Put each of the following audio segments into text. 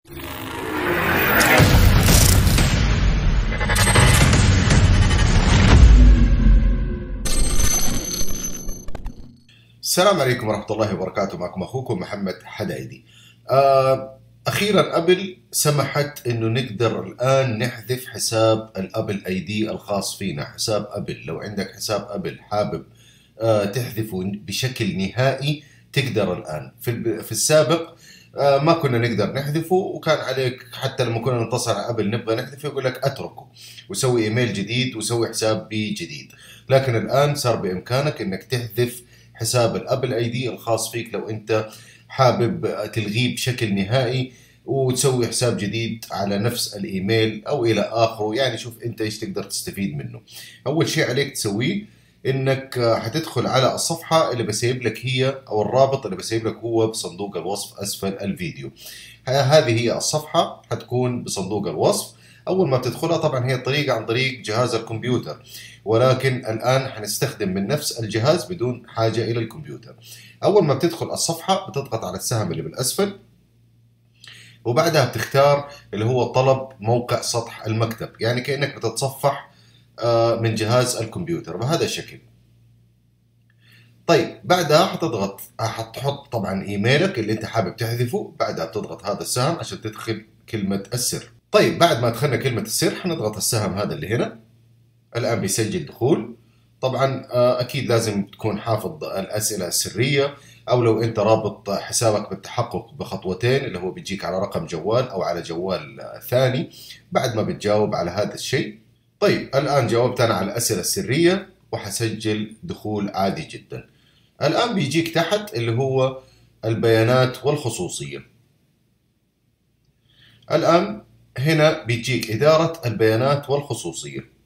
السلام عليكم ورحمة الله وبركاته. معكم أخوكم محمد حدايدي. أخيرا أبل سمحت إنه نقدر الآن نحذف حساب الأبل أي دي الخاص فينا، حساب أبل. لو عندك حساب أبل حابب تحذفه بشكل نهائي تقدر الآن. في السابق ما كنا نقدر نحذفه، وكان عليك حتى لما كنا نتصل على أبل نبغى نحذفه يقول لك أتركه وسوي إيميل جديد وسوي حساب جديد. لكن الآن صار بإمكانك إنك تحذف حساب الأبل أي دي الخاص فيك لو أنت حابب تلغيه بشكل نهائي وتسوي حساب جديد على نفس الإيميل أو إلى آخره. يعني شوف أنت إيش تقدر تستفيد منه. أول شيء عليك تسويه إنك حتدخل على الصفحة اللي بسيب لك هي، أو الرابط اللي بسيب لك هو بصندوق الوصف أسفل الفيديو. هذه هي الصفحة، حتكون بصندوق الوصف. أول ما بتدخلها طبعا هي الطريقة عن طريق جهاز الكمبيوتر، ولكن الآن حنستخدم من نفس الجهاز بدون حاجة إلى الكمبيوتر. أول ما بتدخل الصفحة بتضغط على السهم اللي بالأسفل، وبعدها بتختار اللي هو طلب موقع سطح المكتب، يعني كأنك بتتصفح من جهاز الكمبيوتر بهذا الشكل. طيب بعدها حتحط طبعا إيميلك اللي أنت حابب تحذفه. بعدها بتضغط هذا السهم عشان تدخل كلمة السر. طيب بعد ما دخلنا كلمة السر حنضغط السهم هذا اللي هنا. الآن بيسجل دخول. طبعا أكيد لازم تكون حافظ الأسئلة السرية، أو لو أنت رابط حسابك بالتحقق بخطوتين اللي هو بيجيك على رقم جوال أو على جوال ثاني بعد ما بتجاوب على هذا الشيء. طيب الآن جاوبت أنا على الأسئلة السرية وحسجل دخول عادي جدا. الآن بيجيك تحت اللي هو البيانات والخصوصية. الآن هنا بيجيك إدارة البيانات والخصوصية.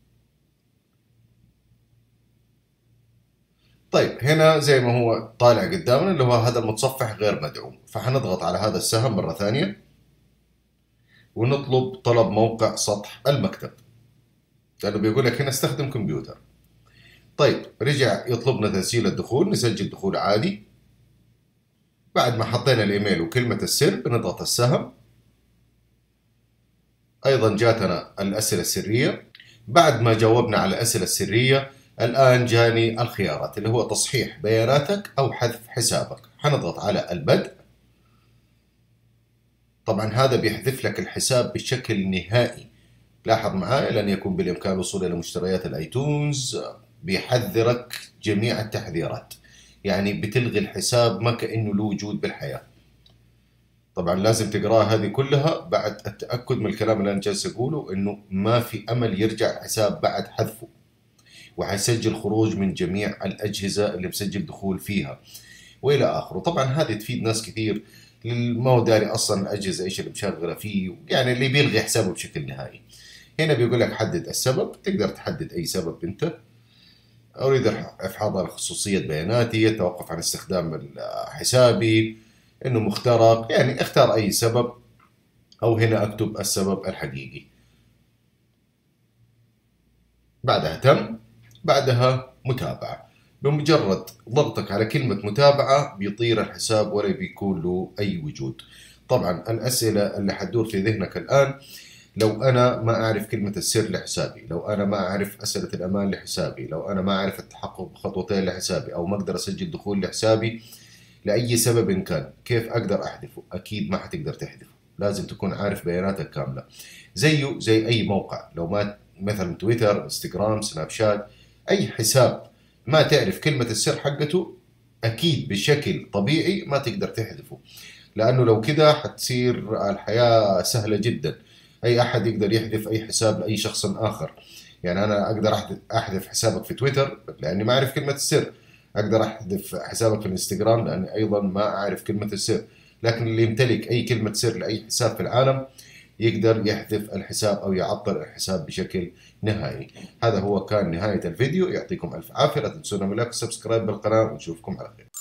طيب هنا زي ما هو طالع قدامنا اللي هو هذا المتصفح غير مدعوم، فحنضغط على هذا السهم مرة ثانية ونطلب طلب موقع سطح المكتب، لأنه بيقول لك هنا استخدم كمبيوتر. طيب رجع يطلبنا تسجيل الدخول، نسجل دخول عادي. بعد ما حطينا الإيميل وكلمة السر بنضغط السهم. أيضا جاتنا الأسئلة السرية. بعد ما جاوبنا على الأسئلة السرية الآن جاني الخيارات اللي هو تصحيح بياناتك أو حذف حسابك. حنضغط على البدء. طبعا هذا بيحذف لك الحساب بشكل نهائي. لاحظ معايا، لن يكون بالإمكان الوصول إلى مشتريات الآيتونز. بيحذرك جميع التحذيرات، يعني بتلغي الحساب ما كأنه له وجود بالحياة. طبعا لازم تقراها هذه كلها بعد التأكد من الكلام اللي أنا جالس أقوله، إنه ما في أمل يرجع الحساب بعد حذفه، وحيسجل خروج من جميع الأجهزة اللي مسجل دخول فيها وإلى آخره. طبعا هذه تفيد ناس كثير ما هو داري أصلا الأجهزة إيش اللي مشغلة فيه، يعني اللي بيلغي حسابه بشكل نهائي. هنا بيقول لك حدد السبب، تقدر تحدد أي سبب أنت. أريد إحفاظ على خصوصية بياناتي، التوقف عن استخدام حسابي، إنه مخترق، يعني اختار أي سبب، أو هنا أكتب السبب الحقيقي. بعدها تم. بعدها متابعة. بمجرد ضغطك على كلمة متابعة بيطير الحساب ولا بيكون له أي وجود. طبعا الأسئلة اللي حتدور في ذهنك الآن، لو أنا ما أعرف كلمة السر لحسابي، لو أنا ما أعرف أسئلة الأمان لحسابي، لو أنا ما أعرف التحقق بخطوتين لحسابي، أو ما أقدر أسجل دخول لحسابي لأي سبب إن كان، كيف أقدر أحذفه؟ أكيد ما حتقدر تحذفه، لازم تكون عارف بياناتك كاملة. زيه زي أي موقع، لو ما مثلا تويتر، انستغرام، سناب شات، أي حساب ما تعرف كلمة السر حقته أكيد بشكل طبيعي ما تقدر تحذفه، لأنه لو كده حتصير الحياة سهلة جدا. أي أحد يقدر يحذف أي حساب لأي شخص آخر. يعني أنا أقدر أحذف حسابك في تويتر لأني ما أعرف كلمة السر، أقدر أحذف حسابك في الانستغرام لأني أيضا ما أعرف كلمة السر. لكن اللي يمتلك أي كلمة سر لأي حساب في العالم يقدر يحذف الحساب أو يعطل الحساب بشكل نهائي. هذا هو كان نهاية الفيديو. يعطيكم ألف عافية. لا تنسونا من لايك وسبسكرايب بالقناة، ونشوفكم على خير.